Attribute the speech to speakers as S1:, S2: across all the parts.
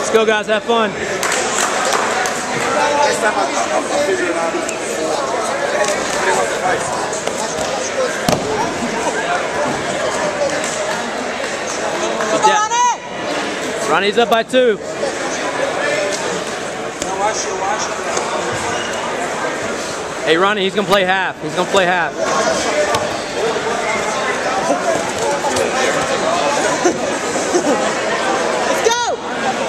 S1: Let's go, guys. Have fun. Ronnie's up by 2. Hey, Ronnie, he's going to play half. He's going to play half.
S2: Let's go!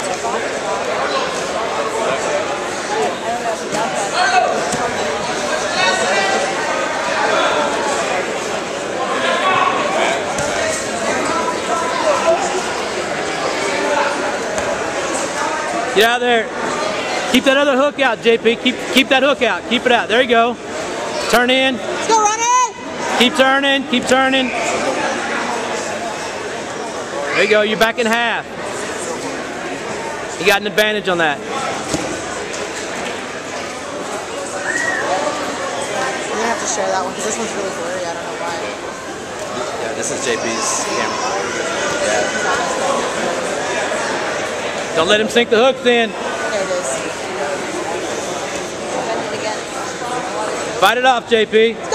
S1: Get out there. Keep that other hook out, JP. Keep that hook out. Keep it out. There you go. Turn in.
S2: Let's go, Ronnie!
S1: Keep turning. Keep turning. There you go. You're back in half. You got an advantage on that.
S2: We're gonna have to share that one because this one's really blurry. I don't know why.
S3: Yeah, this is JP's camera. Yeah.
S1: Don't let him sink the hooks in.
S2: There it is.
S1: Fight it off, JP.